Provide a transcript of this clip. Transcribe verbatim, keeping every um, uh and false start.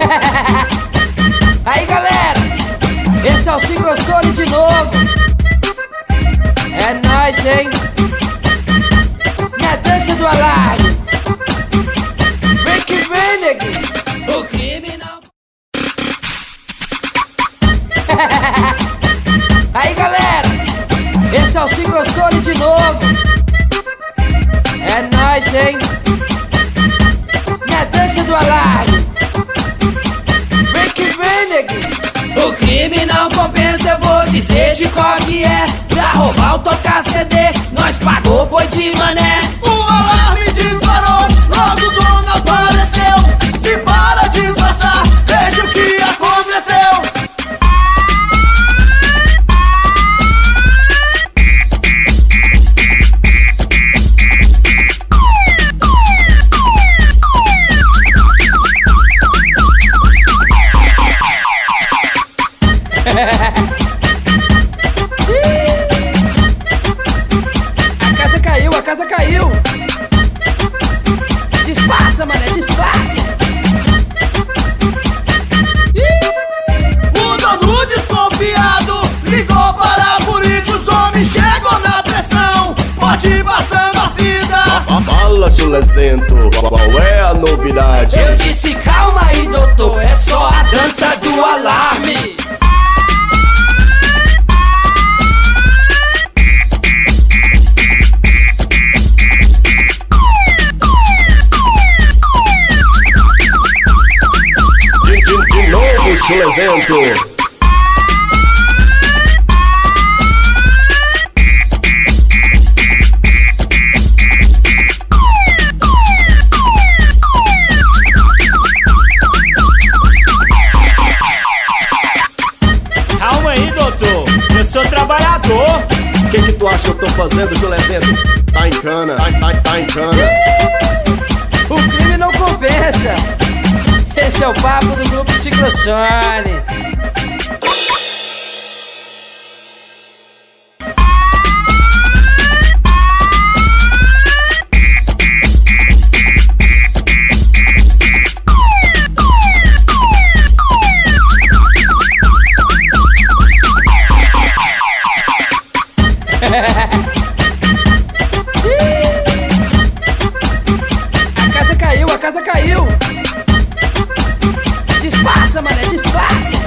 Aí galera, esse é o Sincrosone de novo. É nóis, hein? Na dança do alarme. Vem que vem, neguinho. O crime não. Aí galera, esse é o Sincrosone de novo. É nóis, hein? Na dança do alarme. Vem que vem, neguinho. O crime não compensa, eu vou dizer de qual que é. Pra roubar ou tocar C D, nós pagou, foi de mané. O alarme disparou, logo o dono apareceu. E para disfarçar, veja o que aconteceu. A casa caiu, a casa caiu. Disfarça, mané, disfarça. O dono desconfiado ligou para a polícia. Os homens chegou na pressão, pode passando a vida. Fala, chulezento, qual é a novidade? Eu disse calma aí, doutor, é só a dança do alarme. De, de, de novo, chulezento. Calma aí, doutor, eu sou trabalhador. O que que tu acha que eu tô fazendo, chulezento? Tá em cana, tá, tá, tá em cana. O crime não compensa. Esse é o papo do grupo Sincrosone. A casa caiu, a casa caiu. Disfarça, mané, disfarça.